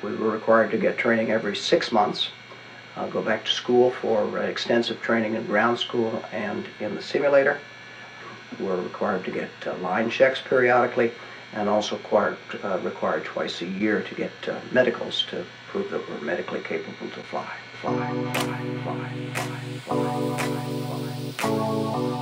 We were required to get training every 6 months, go back to school for extensive training in ground school and in the simulator. We're required to get line checks periodically, and also required twice a year to get medicals to prove that we're medically capable to fly.